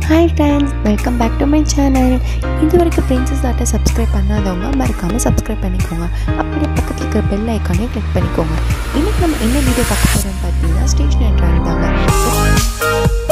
Hi friends, welcome back to my channel. இதுவரைக்கும் Princess Art subscribe பண்ணாதவங்க மறக்காம subscribe பண்ணிக்கோங்க. அப்படியே பக்கத்துல இருக்கிற bell icon-ஐ click பண்ணிக்கோங்க. இன்னைக்கு நம்ம என்ன வீடியோ பார்க்க போறோம்னு பார்த்தீங்கன்னா ஸ்டேஷனரி ட்ராயிங் தாங்க.